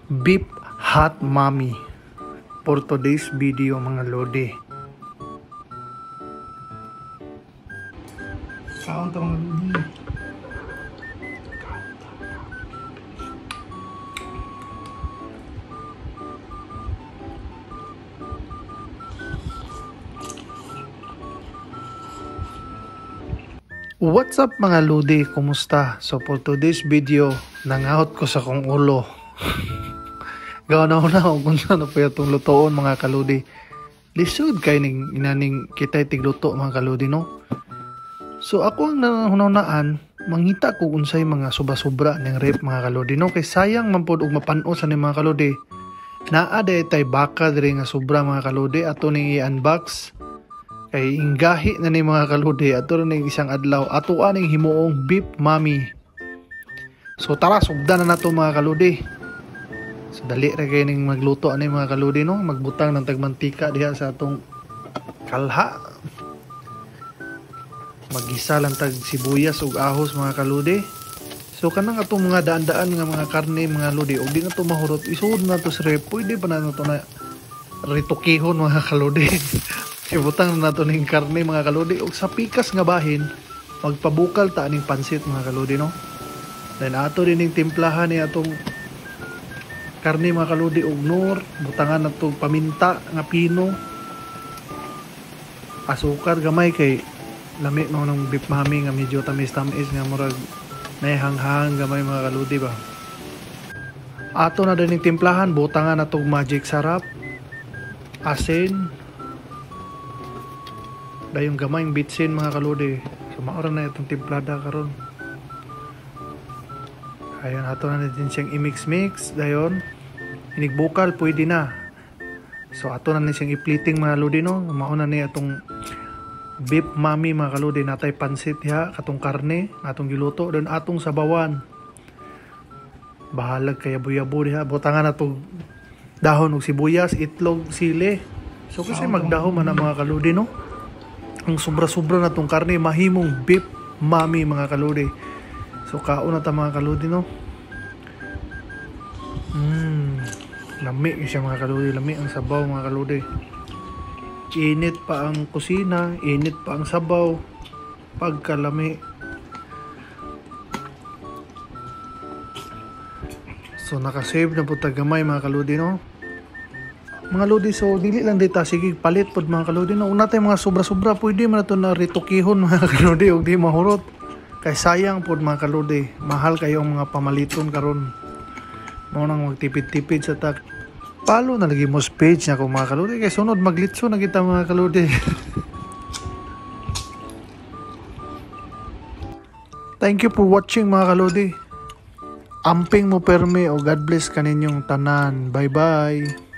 beef hot mommy for today's video mga lodi. Kaon to mga lodi. What's up mga lodi? Kumusta? So for today's video, nangahot ko sa kong ulo. Gawa na kung saan na po itong lutoon mga kaludi. Lisod kay ning inaning kita'y tigluto mga kaludi, no? So ako ang nanahunaan, mangita ko unsay mga sobra-sobra ng rep mga kaludi, no? Kay sayang man pod og mapano sa ni mga kaludi. Naa tay baka diri nga sobra mga kaludi ato ning i-unbox. Kay inggahi na ni mga kaludi ato ning isang adlaw ato aning himuong beef mommy. So tara sugdan na nato mga kaludi. So dali ra kay ning magluto ani mga kaludi, no? Magbutang ng tagmantika diha sa atong kalha. Magisa lang tag sibuyas ug ahos mga kaludi. So kanang atong mga daan-daan nga mga karne mga ludi ug di na to mahurot isuod na to sa rep. Pwede pa na to na ritukihon mga kaludi. Ibutang na nato ning karne mga kaludi ug sa pikas nga bahin magpabukal ta ning pansit mga kaludi, no? Then ato rin ning timplahan ni atong karne mga kaludi ug nor, butangan nato paminta nga pino, asukar gamay kay lami mo ng beef mommy nga medyo tamis-tamis nga murag nahanghang gamay mga kaludi ba. Ato na din ning timplahan, butangan nato magic sarap, asin, dayong gamayng bitsin mga kaludi. So maura na itong timplada karon. Ayan, ato na natin siyang i-mix-mix. Dayon, inigbukal, pwede na. So ato na siyang i-plating mga kaludi, no? Mauna niya itong beef mommy mga kaludi. Natay pansit ya, katong karne, atong giluto. Doon atong sabawan. Bahalag kaya buya-buya diha. Butangan na itong dahon ng sibuyas, itlog, sili. So kasi magdahon man ang mga kaludi, no? Ang sobra-sobra na tong karne, mahimong beef mommy mga kaludi. So kaon na ta mga kaludi, no? Lami siya mga kaludi, lami ang sabaw mga kaludi. Init pa ang kusina, init pa ang sabaw. Pagkalami. So nakasave na po tagamay mga kaludi, no? Mga lodi, so dili lang dita sige palit pod mga kaludi, no? Una tay mga sobra-sobra pwede man nato na ritukihon mga kaludi ug di mahurot. Kay sayang pod mga kaludi, mahal kayo ang mga pamaliton karon. Mo nang magtipid-tipid sa tak. Palo na lagi mo page na ko mga kaludi kay sunod maglitso na kita mga kaludi. Thank you for watching mga kaludi. Amping mo permi o God bless kaninyong tanan. Bye bye.